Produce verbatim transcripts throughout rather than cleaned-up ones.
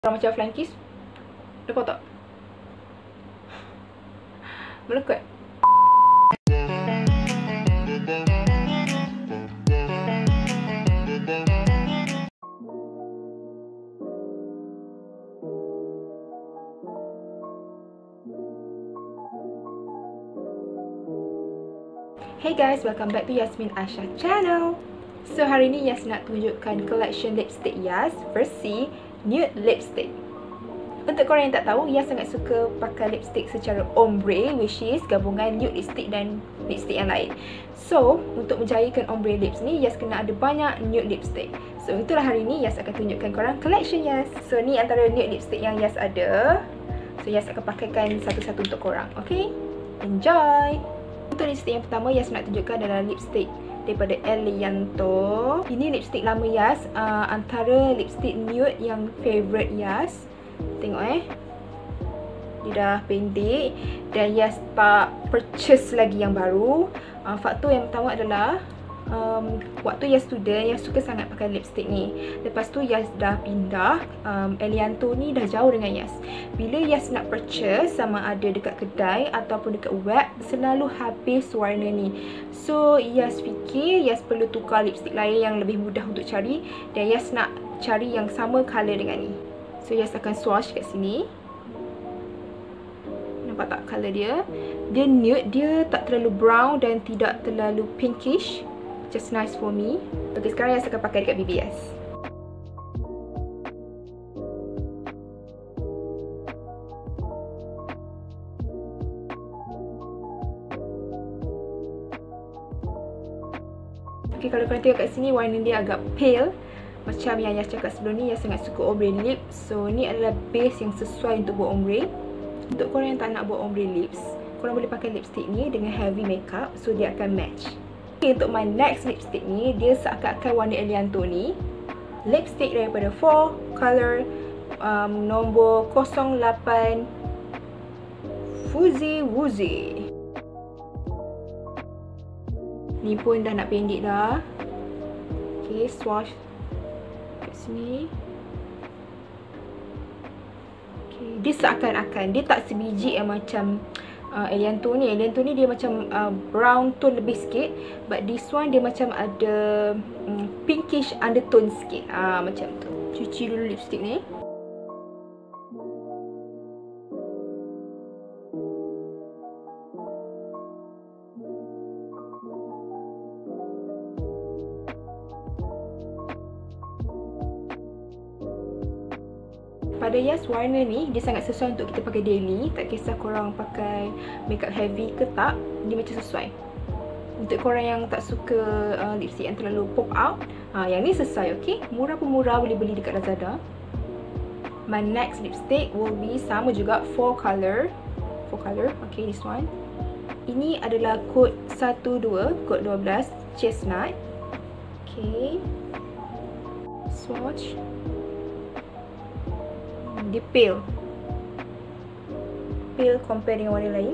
Orang macam flying kiss. Nampak tak? Melekat. Hey guys, welcome back to Yasmin Asha channel. So hari ni Yas nak tunjukkan collection lipstick Yas versi nude lipstick. Untuk korang yang tak tahu, Yas sangat suka pakai lipstick secara ombre, which is gabungan nude lipstick dan lipstick yang lain. So untuk menjayakan ombre lips ni, Yas kena ada banyak nude lipstick. So itulah hari ni Yas akan tunjukkan korang collection Yas. So ni antara nude lipstick yang Yas ada. So Yas akan pakaikan satu-satu untuk korang. Okay, enjoy. Untuk lipstick yang pertama Yas nak tunjukkan adalah lipstick daripada Elianto. Ini lipstick lama Yas, uh, antara lipstick nude yang favourite Yas. Tengok eh, dia dah pendek dan Yas tak purchase lagi yang baru. uh, Faktor yang pertama adalah um, waktu Yas student, Yas suka sangat pakai lipstick ni. Lepas tu Yas dah pindah, um, Elianto ni dah jauh dengan Yas. Bila Yas nak purchase, sama ada dekat kedai ataupun dekat web, selalu habis warna ni. So Yas fikir Yas perlu tukar lipstick lain yang lebih mudah untuk cari, dan Yas nak cari yang sama colour dengan ni. So Yas akan swatch kat sini. Nampak tak colour dia? Dia nude, dia tak terlalu brown dan tidak terlalu pinkish. Just nice for me. Okay, sekarang Yas akan pakai dekat B B S. Okay, kalau korang tengok kat sini, warna dia agak pale. Macam yang Yas cakap sebelum ni, Yas sangat suka ombre lip. So ni adalah base yang sesuai untuk buat ombre. Untuk korang yang tak nak buat ombre lips, korang boleh pakai lipstick ni dengan heavy makeup, so dia akan match. Okay, untuk my next lipstick ni, dia seakan-akan warna Elianto ni. Lipstick daripada four Color, um, nombor kosong lapan Fuzzy Wuzzy. Ni pun dah nak pendek dah. Okay, swatch kat sini. Okay, dia seakan-akan, dia tak sebiji yang macam uh, Elianto ni. Elianto ni dia macam uh, brown tone lebih sikit, but this one dia macam ada um, pinkish undertone sikit. Ah, uh, macam tu. Cuci dulu lipstick ni. Pada Yas, warna ni dia sangat sesuai untuk kita pakai daily. Tak kisah korang pakai makeup heavy ke tak, dia macam sesuai. Untuk korang yang tak suka uh, lipstick yang terlalu pop out, uh, yang ni sesuai, okay? Murah pun murah, boleh beli dekat Lazada. My next lipstick will be sama juga, four Color. four Color, okay, this one. Ini adalah kod satu dua, kod dua belas, Chestnut. Okay, swatch. Dia pale Pale compare dengan warna lain.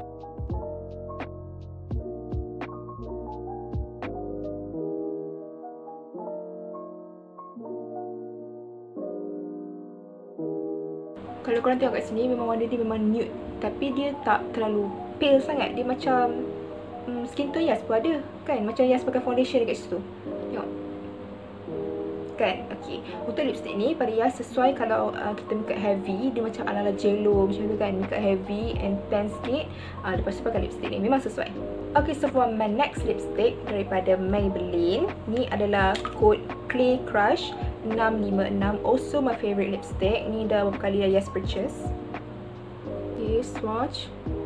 Kalau korang tengok kat sini, memang warna dia memang nude, tapi dia tak terlalu pale sangat. Dia macam um, skin tone Yas pun ada kan, macam Yas pakai foundation dekat situ. Tengok kan. Okay, untuk lipstick ni pada Yas sesuai kalau uh, kita makeup heavy, dia macam ala-ala jello macam tu kan, makeup heavy and tan sikit, uh, lepas tu pakai lipstick ni, memang sesuai. Okay, so for my next lipstick daripada Maybelline, ni adalah kod Clay Crush enam lima enam, also my favourite lipstick. Ni dah beberapa kali dah Yas purchase. Okay, swatch.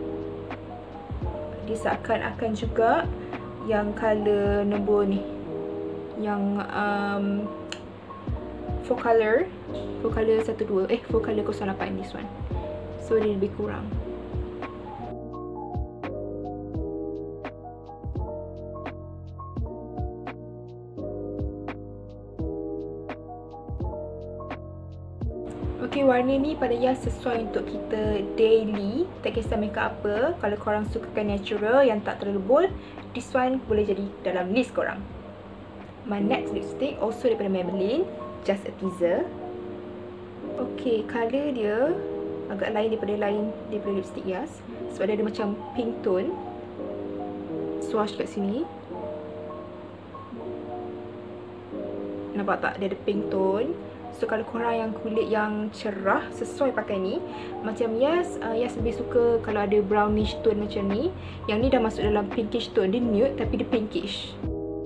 Dia seakan-akan juga yang colour nombor ni, yang um, four Color, four Color satu dua, eh four Color kosong lapan, this one. So dia lebih kurang. Okay, warna ni pada Yas sesuai untuk kita daily. Tak kisah makeup apa. Kalau korang sukakan natural yang tak terlalu bold, this one boleh jadi dalam list korang. My next lipstick also daripada Maybelline, Just a Teaser. Okay, colour dia agak lain daripada lain daripada lipstick Yas. Sebab dia ada macam pink tone. Swatch kat sini. Nampak tak? Dia ada pink tone. So kalau korang yang kulit yang cerah, sesuai pakai ni. Macam Yas, uh, Yas lebih suka kalau ada brownish tone macam ni. Yang ni dah masuk dalam pinkish tone. Dia nude tapi dia pinkish.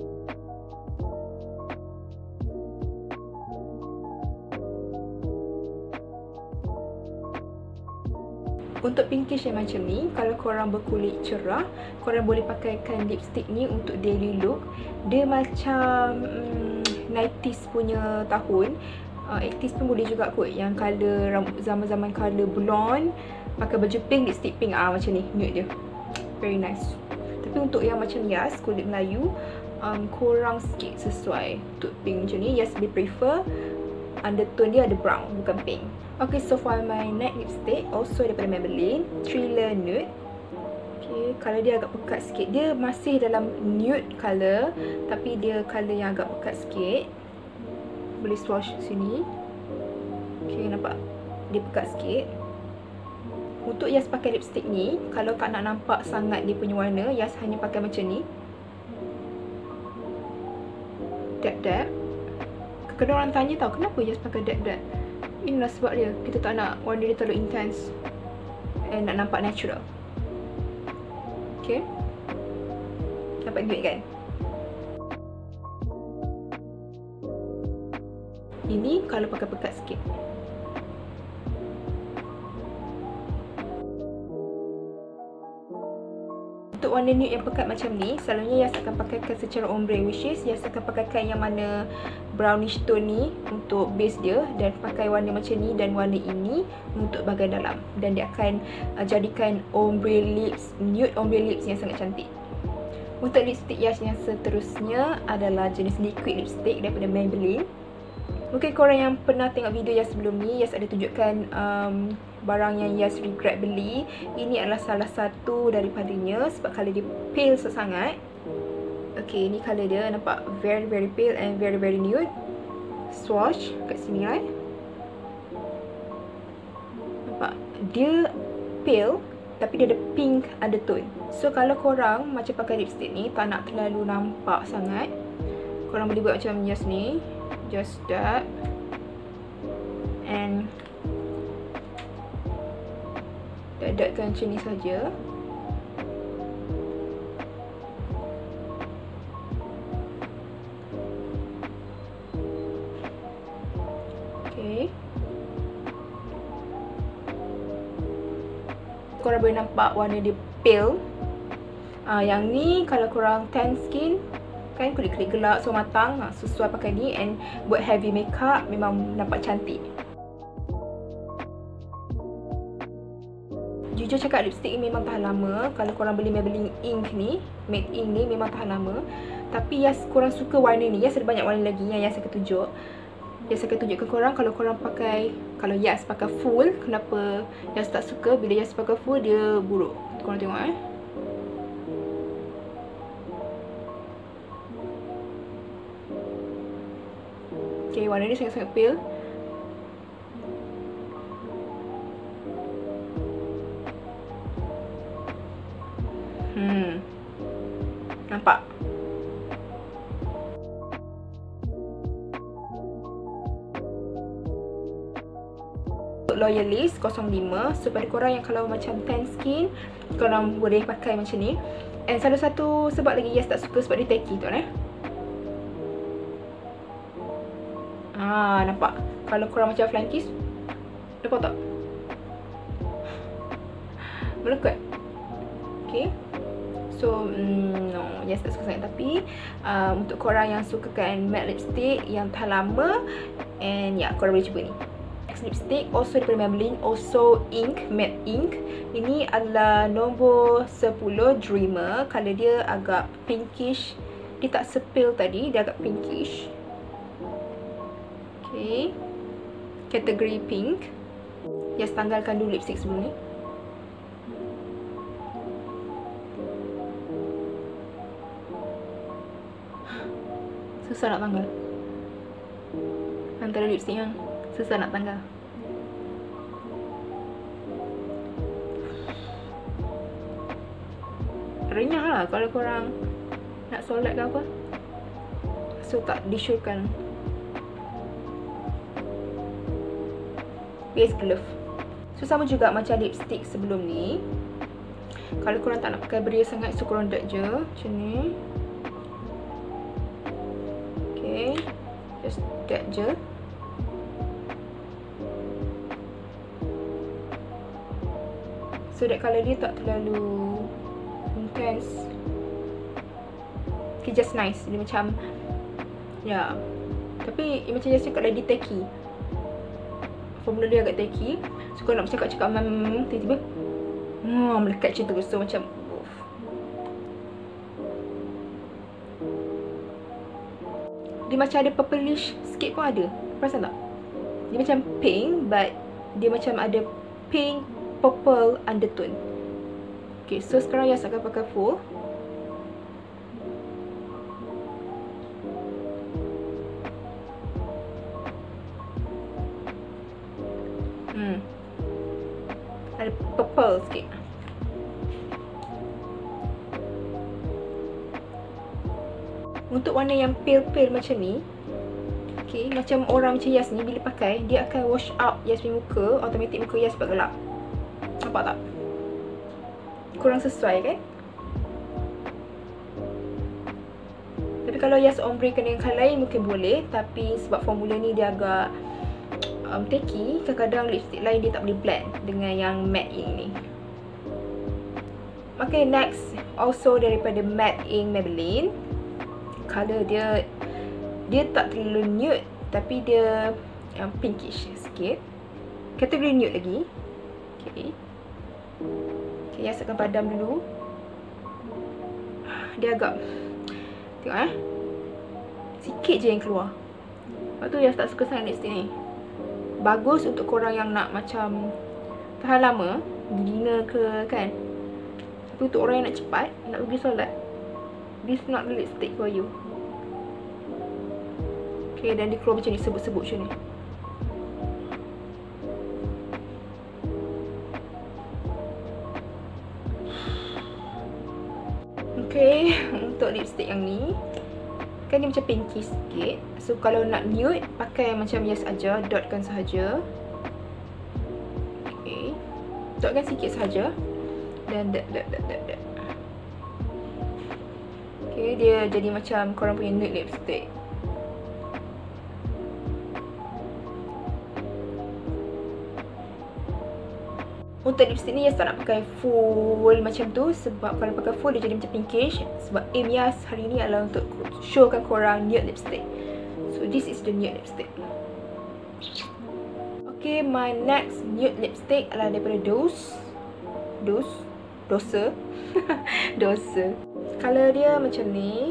Untuk pinkish yang macam ni, kalau korang berkulit cerah, korang boleh pakaikan lipstick ni untuk daily look. Dia macam mm, nineties punya tahun. uh, eighties pun boleh juga kot. Yang colour zaman-zaman colour blonde, pakai baju pink, lipstick pink, ah macam ni nude dia. Very nice. Tapi untuk yang macam Yas, kulit Melayu, um, kurang sikit sesuai untuk pink macam ni. Yas lebih prefer undertone dia ada brown, bukan pink. Okay, so for my night lipstick, also daripada Maybelline, Thriller Nude. Okay, colour dia agak pekat sikit. Dia masih dalam nude colour, tapi dia colour yang agak pekat sikit. Boleh swatch sini. Okay, nampak? Dia pekat sikit. Untuk Yas pakai lipstick ni, kalau tak nak nampak sangat dia punya warna, Yas hanya pakai macam ni. Dab-dab. Kadang orang tanya tau, kenapa Yas pakai dab-dab? Inilah sebab dia. Kita tak nak warna dia terlalu intense and nak nampak natural. Okay, nampak duit kan? Ini kalau pakai pekat sikit. Untuk warna nude yang pekat macam ni, selalunya Yas akan pakaikan secara ombre, which is Yas akan pakaikan yang mana brownish tone ni untuk base dia, dan pakai warna macam ni dan warna ini untuk bahagian dalam. Dan dia akan uh, jadikan ombre lips, nude ombre lips yang sangat cantik. Untuk lipstick Yas yang seterusnya adalah jenis liquid lipstick daripada Maybelline. Mungkin korang yang pernah tengok video Yas sebelum ni, Yas ada tunjukkan um, barang yang Yas regret beli. Ini adalah salah satu daripadanya sebab colour dia pale sangat. Okay, ni colour dia, nampak very very pale and very very nude. Swatch kat sini right. Nampak? Dia pale tapi dia ada pink undertone. So kalau korang macam pakai lipstick ni tak nak terlalu nampak sangat, korang boleh buat macam Yas ni. Just that. And dadatkan macam ni saja. Okay. Korang boleh nampak warna dia pale. uh, Yang ni kalau korang tan skin, kan kulit-kulit gelap, so matang, ha, sesuai pakai ni. And buat heavy makeup memang nampak cantik. Jujur cakap, lipstick ni memang tahan lama. Kalau korang beli Maybelline Ink ni, Matte Ink ni memang tahan lama. Tapi Yas korang suka warna ni, Yas ada banyak warna lagi yang Yas akan tunjuk. Yas akan tunjukkan korang kalau korang pakai, kalau Yas pakai full, kenapa Yas tak suka. Bila Yas pakai full, dia buruk. Korang tengok eh. Okay, warna ni sangat-sangat pale. Hmm. Nampak? Loyalist kosong lima. So pada korang yang kalau macam tan skin, korang boleh pakai macam ni. And salah satu sebab lagi Yas tak suka sebab dia tacky tu eh. Ah, nampak? Kalau korang macam flying kiss, nampak tak? Melekut. Okay. So, mm, no, Yas tak suka sangat. Tapi uh, untuk korang yang sukakan matte lipstick yang tahan lama, and ya, yeah, korang boleh cuba ni. Next lipstick also daripada Maybelline, also ink, matte ink. Ini adalah nombor sepuluh Dreamer. Colour dia agak pinkish. Dia tak sepale tadi, dia agak pinkish. Okay, kategori pink. Yas tanggalkan dulu lipstick sebelum ni. Susah nak tanggal. Antara lipstick yang susah nak tanggal. renyah lah kalau korang nak solat ke apa. So tak disyorkan. Base glove. So sama juga macam lipstick sebelum ni. Kalau korang tak nak pakai beria sangat, so korang dot je macam ni. Okay, just dot je. So that colour dia tak terlalu intense. Okay, just nice. Dia macam, ya yeah. Tapi dia macam just cakap lagi tacky. Formula dia agak tacky. So kalau nak bercakap-cakap hmm, tiba-tiba hmm, melekat macam tu. So macam uff. Dia macam ada purplish sikit pun ada. Perasan tak? Dia macam pink, but dia macam ada pink purple undertone. Okay, so sekarang Yas akan pakai full. Hmm. Ada purple sikit. Untuk warna yang pale-pale macam ni, okay, macam orang macam Yas ni bila pakai, dia akan wash out Yas punya muka. Automatic muka Yas sebab gelap. Nampak tak? Kurang sesuai kan? Tapi kalau Yas ombre kena yang colour lain mungkin boleh. Tapi sebab formula ni dia agak um, tacky, kadang-kadang lipstick lain dia tak boleh blend dengan yang matte ink ni. Okay, next also daripada matte ink Maybelline. Colour dia, dia tak terlalu nude, tapi dia um, pinkish sikit. Kategori nude lagi. Okay. Okay, Yas akan padam dulu. Dia agak, tengok eh, sikit je yang keluar. Lepas tu Yas tak suka sangat lipstick ni. Bagus untuk korang yang nak macam tahan lama, dinner ke kan. Tapi untuk orang yang nak cepat, nak pergi solat, this not the lipstick for you. Okay, dan dia keluar macam ni, sebut-sebut macam ni. Okay, untuk lipstick yang ni kan dia macam pinky sikit. So kalau nak nude, pakai macam Yas aja, dotkan sahaja. Okay, dotkan sikit sahaja. Dan dot dot dot dot dot. Okay, dia jadi macam korang punya nude lipstick. Untuk lipstick ni Yas tak nak pakai full macam tu. Sebab kalau pakai full dia jadi macam pinkish. Sebab aim Yas hari ni adalah untuk showkan korang nude lipstick. So this is the nude lipstick. Okay, my next nude lipstick adalah daripada Dose. Dose Dosa Dosa. Colour dia macam ni.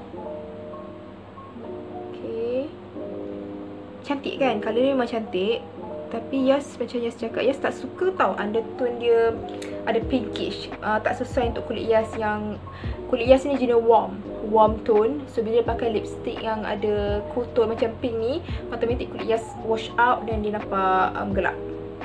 Okay, cantik kan? Colour dia memang cantik. Tapi Yas, macam Yas cakap, Yas tak suka tau undertone dia ada pinkish. uh, Tak sesuai untuk kulit Yas yang, kulit Yas ni jenis warm Warm tone. So bila dia pakai lipstick yang ada cool tone macam pink ni, automatic kulit Yas wash out dan dia nampak um, gelap.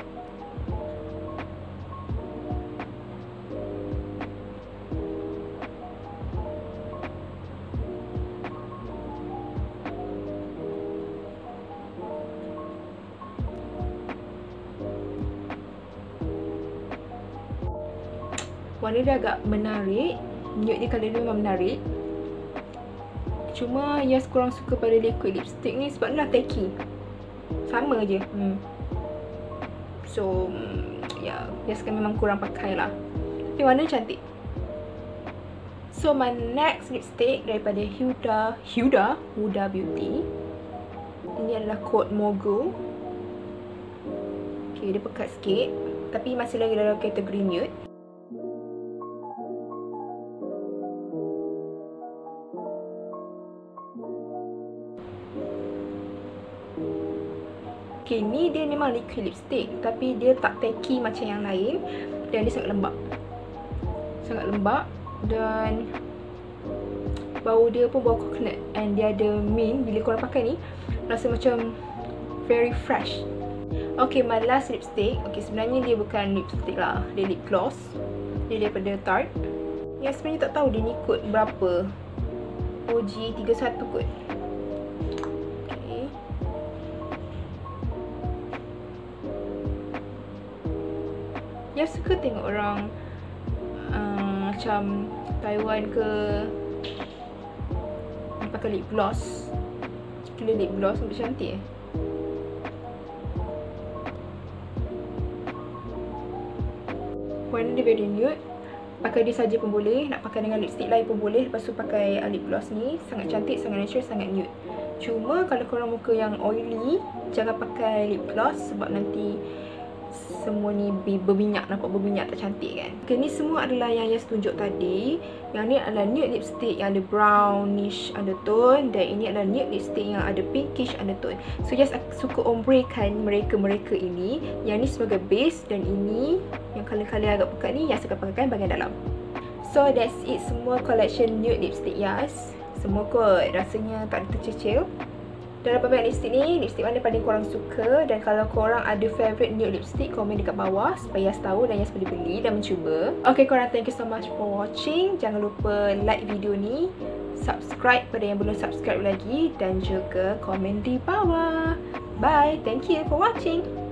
Warna dia agak menarik. Nude dia colour dia memang menarik. Cuma Yas kurang suka pada liquid lipstick ni sebab dia tacky. Sama je. hmm. So ya, yeah, Yas kan memang kurang pakai lah. Tapi warna cantik. So my next lipstick daripada Huda Huda Huda Beauty. Ini adalah kod Mogo. Okay, dia pekat sikit, tapi masih lagi dalam kategori nude. Okay, ni dia memang liquid lipstick, tapi dia tak tacky macam yang lain. Dan dia sangat lembap. Sangat lembap. Dan bau dia pun bau coconut. And dia ada mint. Bila korang pakai ni, rasa macam very fresh. Okay, my last lipstick. Okay, sebenarnya dia bukan lipstick lah, dia lip gloss. Dia daripada Tarte. Yang sebenarnya tak tahu dia ni kod berapa. O G tiga satu kot. Okay. Yang suka tengok orang uh, macam Taiwan ke pakai lip gloss. Kira lip gloss lebih cantik eh. Warna dia very nude. Pakai dia saja pun boleh, nak pakai dengan lipstick lain pun boleh. Lepas tu pakai uh, lip gloss ni. Sangat cantik, sangat natural, sangat nude. Cuma kalau korang muka yang oily, jangan pakai lip gloss sebab nanti semua ni berminyak, nampak berminyak, tak cantik kan. Okay, ni semua adalah yang Yas tunjuk tadi. Yang ni adalah nude lipstick yang ada brownish undertone, dan ini adalah nude lipstick yang ada pinkish undertone. So Yas suka ombrekan mereka-mereka ini. Yang ni sebagai base, dan ini yang colour-colour agak pekat ni Yas akan pakaikan bahagian dalam. So that's it, semua collection nude lipstick Yas. Semua kot, rasanya tak ada tercecil. Dan apa banyak lipstick ni, lipstick mana paling korang suka? Dan kalau korang ada favourite nude lipstick, komen dekat bawah supaya Yas tahu dan Yas boleh beli dan mencuba. Okay korang, thank you so much for watching. Jangan lupa like video ni, subscribe pada yang belum subscribe lagi, dan juga komen di bawah. Bye, thank you for watching.